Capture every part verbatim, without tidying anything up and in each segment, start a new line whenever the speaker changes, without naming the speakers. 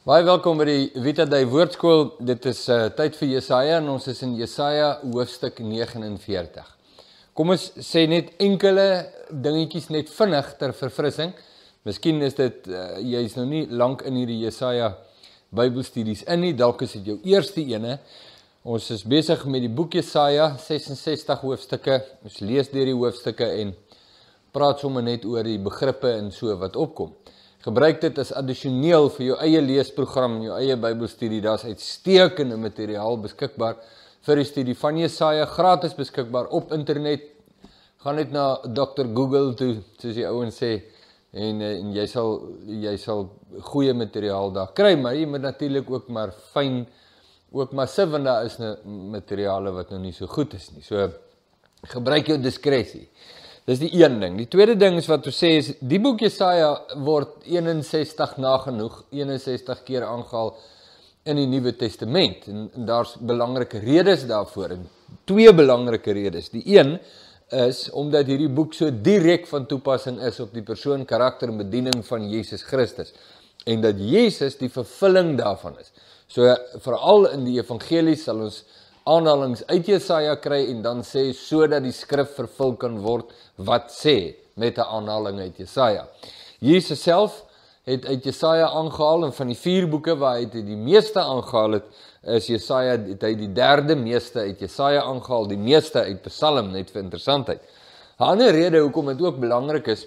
Baie welkom by die Vita Day Woordskool. Dit is uh, tyd vir Jesaja en ons is in Jesaja hoofstuk negenenveertig. Kom ons sê net enkele dingetjies net vinnig ter verfrissing. Miskien is dit, uh, jy is nou nie lank in hierdie Jesaja Bybelstudies in nie, dalk is dit jou eerste ene. Ons is besig met die boek Jesaja, sesensestig hoofstukke. Ons lees deur die hoofstukke en praat sommer net oor die begrippe en so wat opkom. Gebruik dit as addisioneel vir jou eie leesprogram, jou eie Bybelstudie. Daar is uitstekende materiaal beskikbaar vir die studie van Jesaja, gratis beskikbaar op internet. Gaan net na dokter Google toe, soos die ouens sê, en, en jy sal jy sal goeie materiaal daar kry, maar jy moet natuurlik ook maar fyn, ook maar sif, want daar is nou materiale wat nou nie so goed is nie. So, gebruik jou diskresie. Dis die een ding. Die tweede ding is wat ons sê is, die boek Jesaja word eenensestig nagenoeg, eenensestig keer aangehaal in die Nuwe Testament. En, en daar's belangrike redes daarvoor, en twee belangrike redes. Die een is, omdat hierdie boek so direk van toepassing is op die persoon, karakter en bediening van Jesus Christus. En dat Jesus die vervulling daarvan is. So, veral in die evangelie sal ons aanhalings uit Jesaja kry en dan sê, sodat die skrif vervul kan word, wat sê, met 'n aanhaling uit Jesaja. Jesus self het uit Jesaja aangehaal, en van die vier boeke waar hy die meeste aangehaal het, is Jesaja, het hy die derde meeste uit Jesaja aangehaal, die meeste uit Psalm, net vir interessantheid. 'n Ander rede hoekom dit ook belangrik is,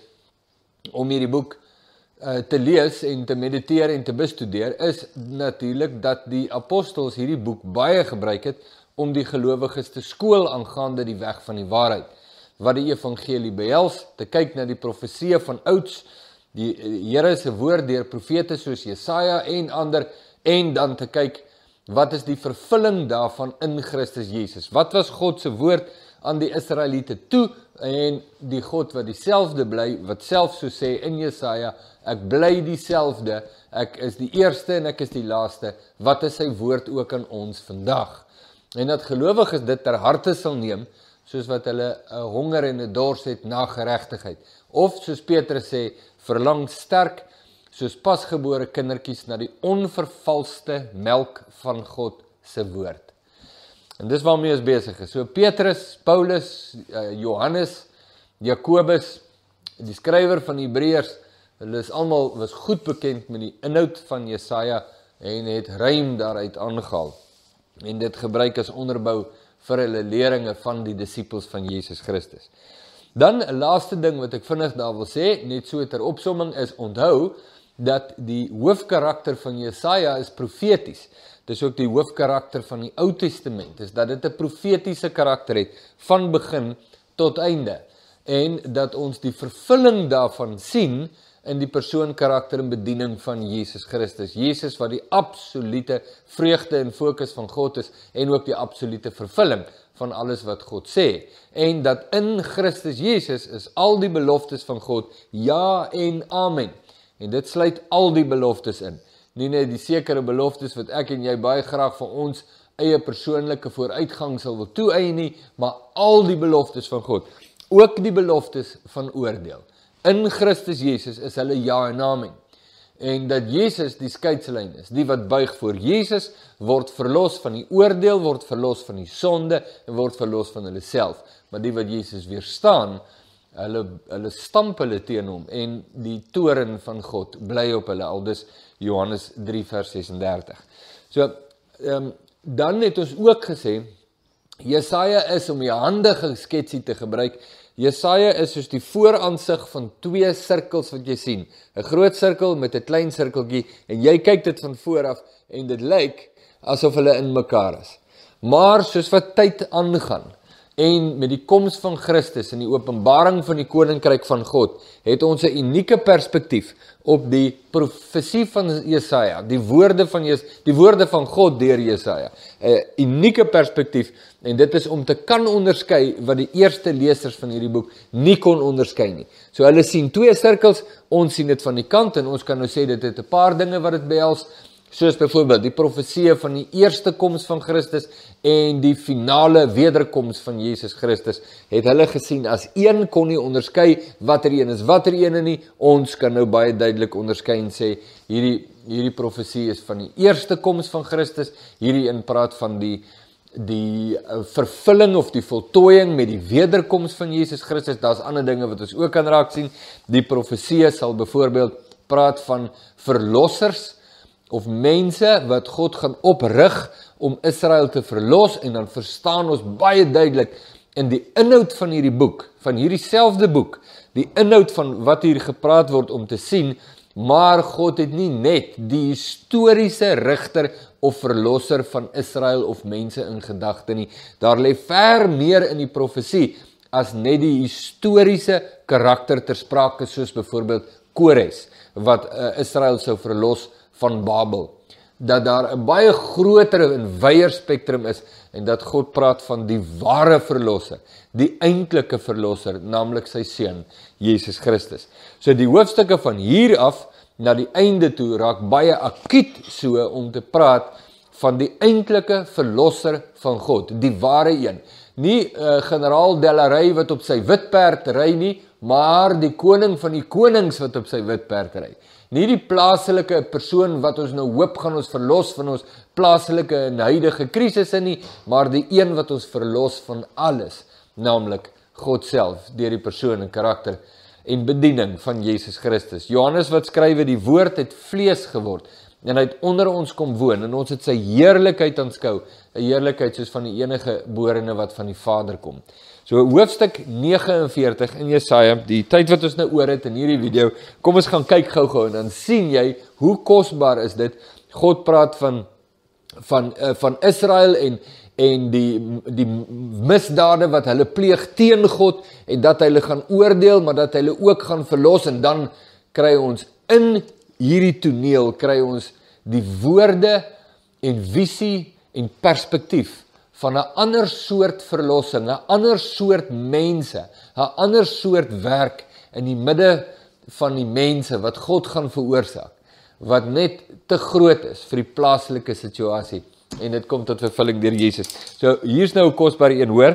om hierdie boek uh, te lees en te mediteer en te bestudeer, is natuurlik dat die apostels hierdie boek baie gebruik het, om die gelowiges te skool aangaande die weg van die waarheid, wat die evangelie behels, te kyk na die profeseë van ouds, die Here se woord deur profete soos Jesaja en ander, en dan te kyk, wat is die vervulling daarvan in Christus Jesus? Wat was God se woord aan die Israeliete toe, en die God wat dieselfde bly, wat self so sê in Jesaja, ek bly dieselfde, ek is die eerste en ek is die laaste, wat is sy woord ook aan ons vandag? En dat gelowiges dit ter harte sal neem, soos wat hulle 'n honger en 'n dors het na geregtigheid. Of soos Petrus sê, verlang sterk, soos pasgebore kindertjies na die onvervalste melk van God se woord. En dis waarmee ons besig is. So Petrus, Paulus, Johannes, Jakobus, die skrywer van Hebreërs, hulle is almal was goed bekend met die inhoud van Jesaja en het ruim daaruit aangehaal. En dit gebruik as onderbou vir hulle leringe van die disippels van Jesus Christus. Dan, 'n laaste ding wat ek vinnig daar wil sê, net so ter opsomming, is onthou, dat die hoofkarakter van Jesaja is profeties. Dis ook die hoofkarakter van die Ou Testament, is dat dit 'n profetiese karakter het, van begin tot einde. En dat ons die vervulling daarvan sien, in die persoon, karakter en bediening van Jesus Christus. Jesus wat die absolute vreugde en fokus van God is, en ook die absolute vervulling van alles wat God sê. En dat in Christus Jesus is al die beloftes van God, ja en amen. En dit sluit al die beloftes in. Nie net die sekere beloftes wat ek en jy baie graag vir ons eie persoonlike vooruitgang sal wil toeëien nie, maar al die beloftes van God. Ook die beloftes van oordeel. In Christus Jesus is hulle ja en amen. En dat Jesus die skeidslyn is, die wat buig voor Jesus, word verlos van die oordeel, word verlos van die sonde, en word verlos van hulle self. Maar die wat Jesus weerstaan, hulle, hulle stamp hulle teen hom, en die toren van God bly op hulle, aldus Johannes drie vers sesendertig. So, um, dan het ons ook gesê, Jesaja is, om die handige sketsie te gebruik, Jesaja is soos die vooraansig van twee sirkels wat jy sien. 'n Groot sirkel met 'n klein sirkeltjie, en jy kyk dit van voor af, en dit lyk asof hulle in mekaar is. Maar soos wat tyd aangaan, en met die koms van Christus en die openbaring van die koninkryk van God, het ons 'n unieke perspektief op die profesie van Jesaja, die woorde van Jes, die woorde van God deur Jesaja. 'n Unieke perspektief, en dit is om te kan onderskei wat die eerste lesers van hierdie boek nie kon onderskei nie. So hulle sien twee sirkels, ons sien dit van die kant, en ons kan nou sê dit het 'n paar dinge wat dit behels, soos byvoorbeeld die profeseë van die eerste koms van Christus en die finale wederkoms van Jesus Christus, het hulle gesien as een, kon nie onderskei watter een is watter een nie. Ons kan nou baie duidelik onderskei en sê, hierdie hierdie profesie is van die eerste koms van Christus, hierdie een praat van die die uh, vervulling of die voltooiing met die wederkoms van Jesus Christus. Daar's ander dinge wat ons ook kan raak sien. Die profesie sal byvoorbeeld praat van verlossers of mense wat God gaan oprig om Israel te verlos, en dan verstaan ons baie duidelik in die inhoud van hierdie boek, van hierdie selfde boek, die inhoud van wat hier gepraat word om te sien, maar God het nie net die historiese rigter of verlosser van Israel of mense in gedagte nie. Daar lê ver meer in die profesie as net die historiese karakter ter sprake, soos byvoorbeeld Kores, wat uh, Israel sou verlos van Babel. Dat daar 'n baie groter en wyeer spektrum is, en dat God praat van die ware verlosser, die eintlike verlosser, naamlik sy seun, Jesus Christus. So die hoofstukke van hier af na die einde toe raak baie akiet so om te praat van die eintlike verlosser van God, die ware een. Nie uh, generaal Delarey wat op sy wit perd ry nie, maar die koning van die konings wat op sy wit perd ry. Nie die plaaslike persoon wat ons nou hoop gaan ons verlos van ons plaaslike en huidige krisisse nie, maar die een wat ons verlos van alles, naamlik God self, deur die persoon en karakter en bediening van Jesus Christus. Johannes wat skrywe, die woord het vlees geword, en hy het onder ons kom woon, en ons het sy heerlikheid aanskou, 'n heerlikheid soos van die enige geborene wat van die Vader kom. So hoofstuk negenenveertig in Jesaja, die tyd wat ons nou oor het in hierdie video, kom ons gaan kyk gou-gou, en dan sien jy hoe kosbaar is dit. God praat van van uh, van Israel en en die die misdade wat hulle pleeg teen God, en dat hy hulle gaan oordeel, maar dat hy hulle ook gaan verlos, en dan kry ons in hierdie toneel kry ons die woorde en visie en perspektief van 'n ander soort verlossing, 'n ander soort mense, 'n ander soort werk in die midde van die mense wat God gaan veroorsaak, wat net te groot is vir die plaaslike situasie, en dit kom tot vervulling deur Jesus. So hier's nou 'n kosbare een, hoor.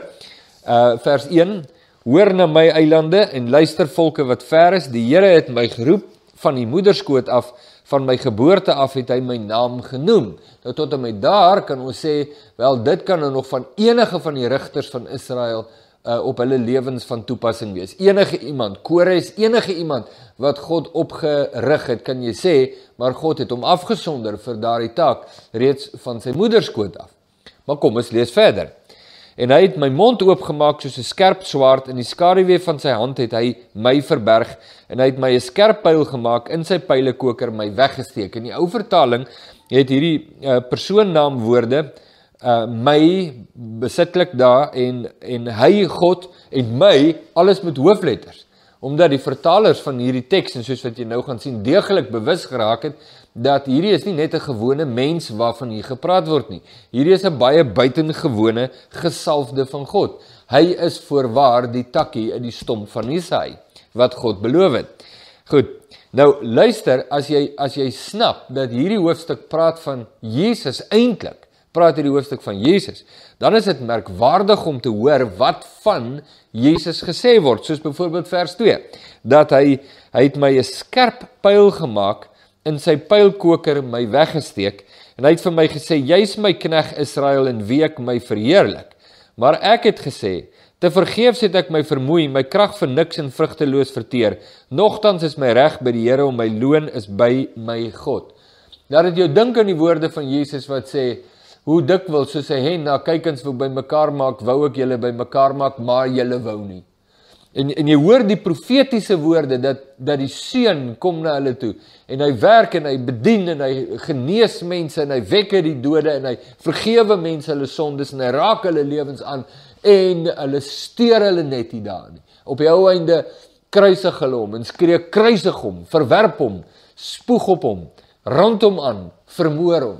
Uh vers een: Hoor na my eilande en luister volke wat ver is, die Here het my geroep van die moederskoot af, van my geboorte af het hy my naam genoem. Nou tot en met daar kan ons sê, wel dit kan nou nog van enige van die rigters van Israel uh, op hulle lewens van toepassing wees. Enige iemand, Kores, enige iemand wat God opgerig het, kan jy sê, maar God het hom afgesonder vir daardie taak, reeds van sy moederskoot af. Maar kom ons lees verder. En hy het my mond oopgemaak soos 'n skerp swaard, in die skaduwee van sy hand het hy my verberg, en hy het my 'n skerp pyl gemaak, in sy pylekoker my weggesteek. In die ou vertaling het hierdie uh, persoonnaamwoorde uh, my besitlik daar, en, en hy, God, en my, alles met hoofletters. Omdat die vertalers van hierdie teks, en soos wat jy nou gaan sien, deeglik bewus geraak het, dat hierdie is nie net 'n gewone mens waarvan hier gepraat word nie. Hierdie is 'n baie buitengewone gesalfde van God. Hy is voorwaar die takkie in die stomp van Jesaja, wat God beloof het. Goed, nou luister, as jy, as jy snap dat hierdie hoofstuk praat van Jesus eintlik, praat hierdie hoofstuk van Jesus, dan is dit merkwaardig om te hoor wat van Jesus gesê word, soos byvoorbeeld vers twee, dat hy, hy het my 'n skerp pyl gemaak, in sy pylkoker my weggesteek, en hy het vir my gesê, jy's my knegt Israel, en wie ek my verheerlik. Maar ek het gesê, te vergeefs het ek my vermoei, my krag vir niks en vrugteloos verteer, nogtans is my reg by die Here, om my loon is by my God. Nou dat jy dink aan die woorde van Jesus wat sê, hoe dikwels soos hy hen na kykens wou by mekaar maak, wou ek julle by mekaar maak, maar julle wou nie. En, en jy hoor die profetiese woorde, dat, dat die seun kom na hulle toe, en hy werk, en hy bedien, en hy genees mense, en hy wekke die dode, en hy vergewe mense hulle sondes, en hy raak hulle lewens aan, en hulle steur hulle net nie daar nie. Op die ou einde kruisig hulle hom, en skree kruisig hom, verwerp hom, spoeg op hom, rand hom aan, vermoor hom.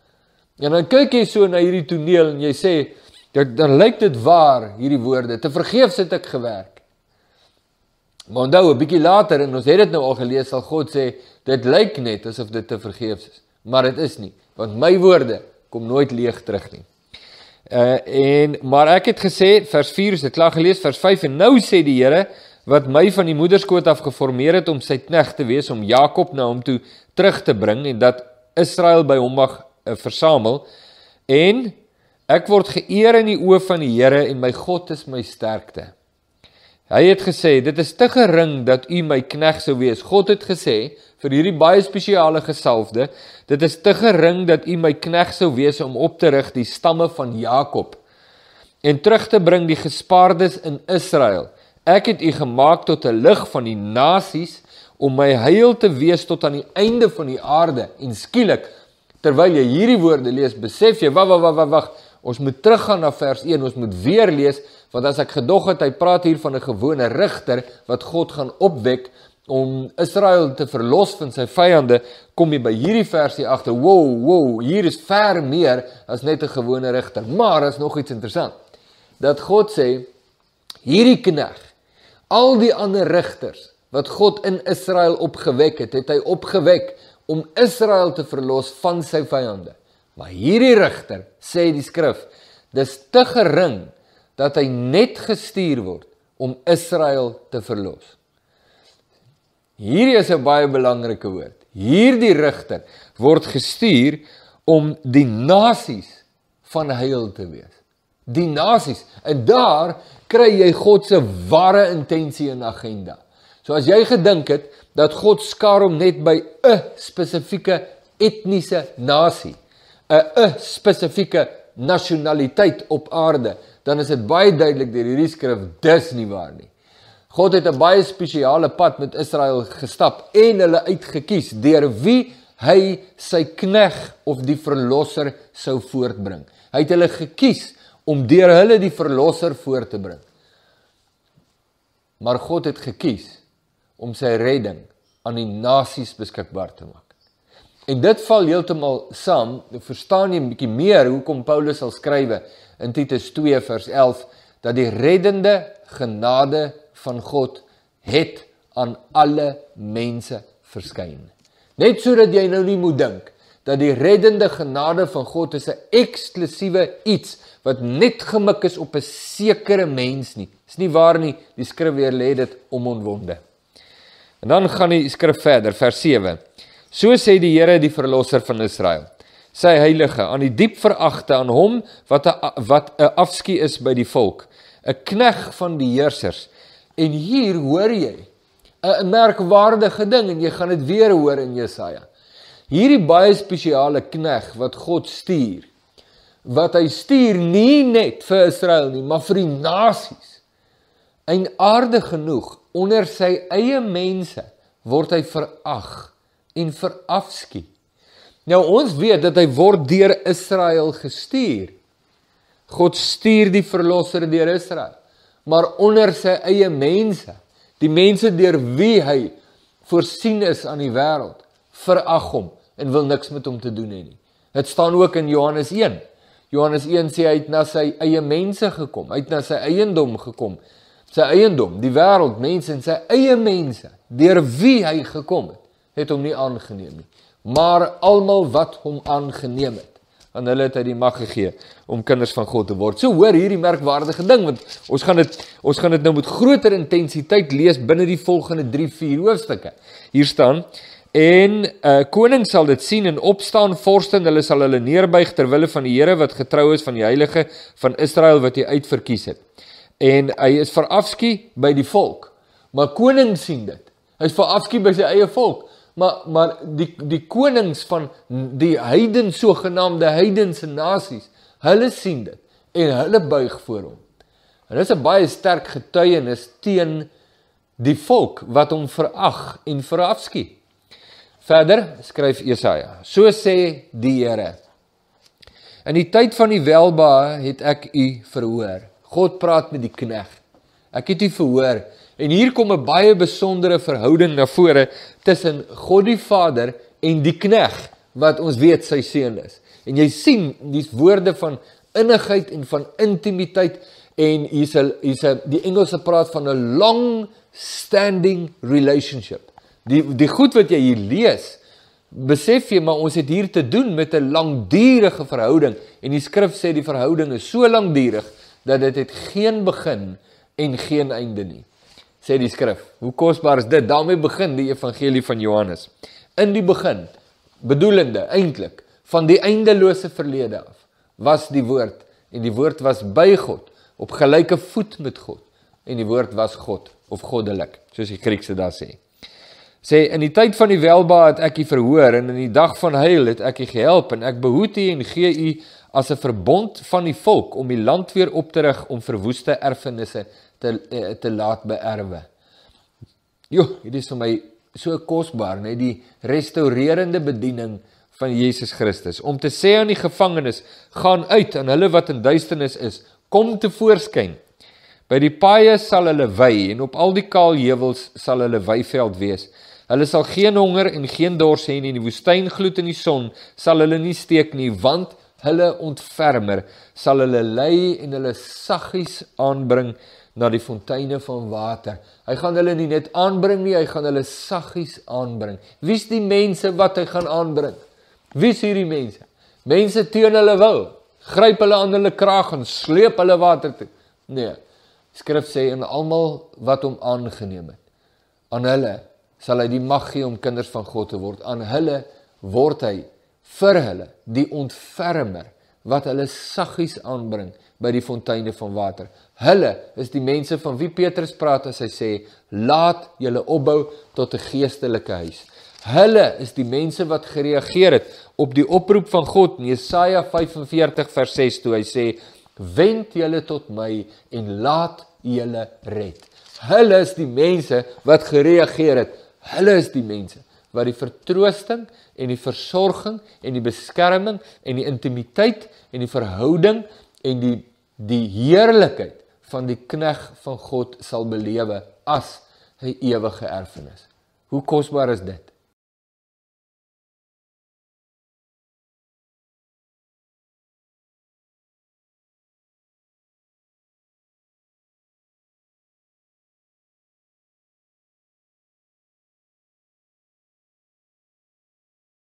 En dan kyk jy so na hierdie toneel, en jy sê, dan, dan lyk dit waar, hierdie woorde, te vergeefs het ek gewerk. Maar onthou, 'n bietjie later, en ons het dit nou al gelees, sal God sê, dit lyk net asof dit te vergeefs is, maar dit is nie, want my woorde kom nooit leeg terug nie. Uh, en, maar ek het gesê, vers vier is dit klaar gelees, vers vyf, en nou sê die Here, wat my van die moederskoot af geformeer het om sy knegt te wees, om Jakob na hom toe terug te bring, en dat Israel by hom mag uh, versamel, en ek word geëer in die oë van die Here, en my God is my sterkte. Hy het gesê, dit is te gering dat u my knegt sou wees. God het gesê, vir hierdie baie spesiale gesalfde, dit is te gering dat u my knegt sou wees om op te rig die stamme van Jakob, en terug te bring die gespaardes in Israel. Ek het u gemaak tot 'n lig van die nasies, om my heil te wees tot aan die einde van die aarde. En skielik, terwyl jy hierdie woorde lees, besef jy, wag, wag, wag, wag, wag, ons moet teruggaan na vers een, ons moet weer lees, want as ek gedog het, hy praat hier van 'n gewone rigter, wat God gaan opwek, om Israel te verlos van sy vyande, kom jy by hierdie versie agter, wow, wow, hier is ver meer as net 'n gewone rigter. Maar is nog iets interessant, dat God sê, hierdie knegt, al die ander rigters, wat God in Israel opgewek het, het hy opgewek om Israel te verlos van sy vyande. Maar hierdie rigter, sê die skrif, dis te gering, dat hy net gestuur word, om Israel te verlos. Hierdie is 'n baie belangrike woord. Hierdie rigter word gestuur om die nasies van heil te wees. Die nasies. En daar kry jy God se ware intensie en agenda. So as jy gedink het, dat God skaar hom net by 'n spesifieke etniese nasie, 'n 'n spesifieke nasionaliteit op aarde, dan is dit baie duidelik deur hierdie skrif, dis nie waar nie. God het 'n baie spesiale pad met Israel gestap en hulle uitgekies, deur wie hy sy knegt of die verlosser sou voortbring. Hy het hulle gekies om deur hulle die verlosser voor te bring. Maar God het gekies om sy redding aan die nasies beskikbaar te maak. En dit val heeltemal saam, verstaan jy 'n bietjie meer hoekom Paulus sal skrywe in Titus twee vers elf, dat die reddende genade van God het aan alle mense verskyn. Net sodat jy nou nie moet dink, dat die reddende genade van God is 'n eksklusiewe iets, wat net gemik is op 'n sekere mens nie. Dis nie waar nie, die skrif weer lê dit onomwonde. En dan gaan die skrif verder, vers sewe. So sê die Here, die verlosser van Israel, sy heilige, aan die diep veragte, aan hom wat 'n wat 'n afskie is by die volk, 'n knegt van die heersers. En hier hoor jy 'n merkwaardige ding, en jy gaan dit weer hoor in Jesaja. Hierdie baie spesiale knegt wat God stuur, wat hy stuur nie net vir Israel nie, maar vir die nasies. En aardig genoeg, onder sy eie mense, word hy verag en verafskie. Nou ons weet dat hy word deur Israel gestuur. God stuur die verlosser deur Israel, maar onder sy eie mense, die mense deur wie hy voorsien is aan die wêreld, verag hom en wil niks met hom te doen hê nie. Dit staan ook in Johannes een. Johannes een sê hy het na sy eie mense gekom, hy het na sy eiendom gekom. Sy eiendom, die wêreld, mense en sy eie mense, deur wie hy gekom het, het hom nie aangeneem nie. Maar almal wat hom aangeneem het, aan hulle het hy die mag gegee om kinders van God te word. So hoor hierdie merkwaardige ding, want ons gaan dit ons gaan dit nou met groter intensiteit lees binne die volgende drie, vier hoofstukke. Hier staan, en uh, koning sal dit sien en opstaan, vorste, en hulle sal hulle neerbuig ter wille van die Here wat getrou is, van die heilige van Israel wat hy uitverkies het. En hy is verafskie by die volk, maar koning sien dit. Hy is verafskie by sy eie volk. Maar, maar die, die konings van die heiden, sogenaamde heidense nasies, hulle sien dit en hulle buig voor hom. En dit is 'n baie sterk getuienis teen die volk wat hom verag en verafskie. Verder skryf Jesaja, so sê die Here, in die tyd van die welbehae het ek u verhoor. God praat met die knegt. Ek het u verhoor. En hier kom 'n baie besondere verhouding na vore tussen God die Vader en die knegt, wat ons weet sy seun is. En jy sien die woorde van innigheid en van intimiteit, en hier's 'n hier's 'n die Engelse praat van 'n long standing relationship. Die die goed wat jy hier lees, besef jy, maar ons het hier te doen met 'n langdurige verhouding, en die skrif sê die verhouding is so langdurig dat dit het geen begin en geen einde nie. sê die skrif. Hoe kosbaar is dit? Daarmee begin die evangelie van Johannes. In die begin, bedoelende, eintlik, van die eindelose verlede af, was die woord, en die woord was by God, op gelyke voet met God, en die woord was God, of goddelik, soos die Griekse daar sê. Sê, in die tyd van die welba het ek u verhoor, en in die dag van heil het ek u gehelp, en ek behoed u en gee u as 'n verbond van die volk, om die land weer op te rig, om verwoeste erfenisse te, te laat beerwe. Jo, dit is vir my so kosbaar, net die restaurerende bediening van Jesus Christus, om te sê aan die gevangenes, gaan uit, aan hulle wat in duisternis is, kom tevoorskyn. By die paaie sal hulle wei, en op al die kaalheuwels sal hulle weiveld wees. Hulle sal geen honger en geen dors hê nie, en die woestyngloed in die son sal hulle nie steek nie, want hulle ontfermer sal hulle lei en hulle saggies aanbring na die fonteine van water. Hy gaan hulle nie net aanbring nie, hy gaan hulle saggies aanbring. Wie is die mense wat hy gaan aanbring? Wie is hierdie mense? Mense teen hulle wil, gryp hulle aan hulle kraag en sleep hulle water toe. Nee, skrif sê, en almal wat hom aangeneem het, aan hulle sal hy die mag gee om kinders van God te word. Aan hulle word hy vir hulle die ontfermer, wat hulle saggies aanbring by die fonteine van water. Hulle is die mense van wie Petrus praat as hy sê, laat julle opbou tot 'n geestelike huis. Hulle is die mense wat gereageer het op die oproep van God in Jesaja vyf en veertig vers ses, toe hy sê, wend julle tot my en laat julle red. Hulle is die mense wat gereageer het. Hulle is die mense wat die vertroosting en die versorging en die beskerming en die intimiteit en die verhouding en die, die heerlikheid van die knegt van God sal belewe as hy ewige erfenis. Hoe kosbaar is dit?